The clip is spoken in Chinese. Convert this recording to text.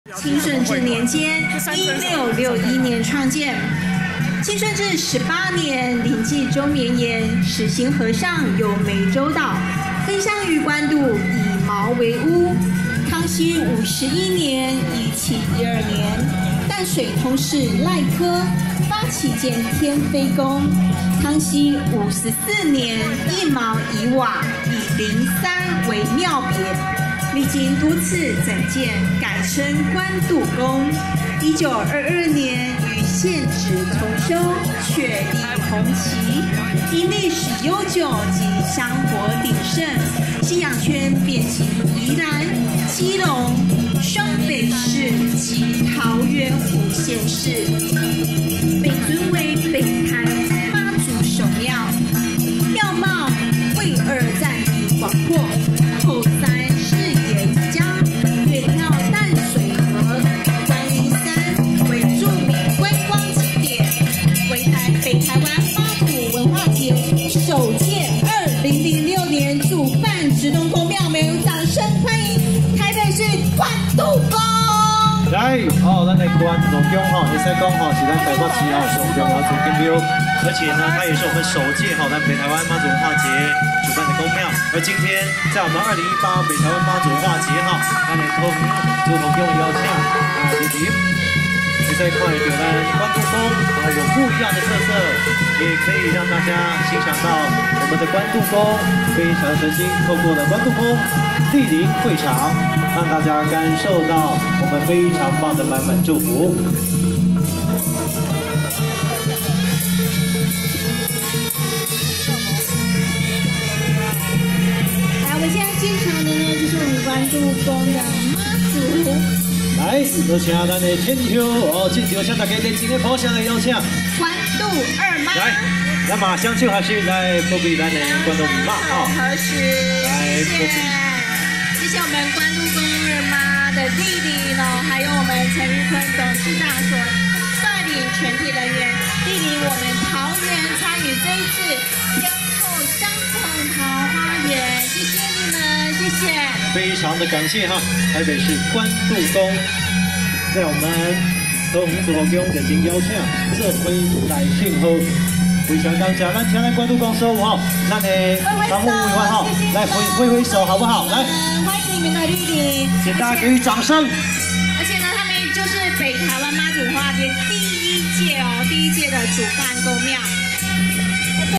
清顺治年间，1661年创建。清顺治18年，临济周绵延，始行和尚有湄洲岛，分乡于官渡，以茅为屋。康熙51年，乙启第2年，淡水通事赖科发起建天妃宫。康熙54年，一茅一瓦，以灵山为庙别。 历经多次整建，改称官渡宫。1922年于现址重修，确立红旗，因历史悠久及香火鼎盛，信仰圈遍及宜兰、基隆、双北市及桃园5县市，被尊为北台妈祖首庙，庙貌巍峨占地广阔，后山。 首届2006年主办直东宫庙，没有掌声欢迎台北市关渡宫。 来，咱的关渡宫你使讲是咱台北市上重要的景点，而且呢，它也是我们首届咱北台湾妈祖文化节主办的宫庙。而今天在我们2018北台湾妈祖文化节咱的主东宫邀请莅临。 可以看得到咱关渡宫有不一样的特色，也可以让大家欣赏到我们的关渡宫非常神心。透过了关渡宫莅临会场，让大家感受到我们非常棒的满满祝福。 来，我们现在进场的呢，就是我们关渡宫的妈祖。 来，有请咱的天后进场向大家热情的捧场的邀请。 关渡二妈。 来，那马上就还是来波比咱的关渡妈合十。来，谢谢我们关渡宫二妈的弟弟呢，还有我们陈玉坤董事长所率领全体人员莅临我们桃园参与这一次天后相逢桃花源，谢谢你们，谢谢。 非常的感谢台北市关渡宫，在我们和红祖宫热情邀请，这回来庆贺，非常感谢，咱请来关渡宫所有咱的常务委员来挥手好不好？来， 欢迎你们的莅临， 请大家给予掌声。 而且呢，他们就是北台湾妈祖文化节第一届的主办宫庙。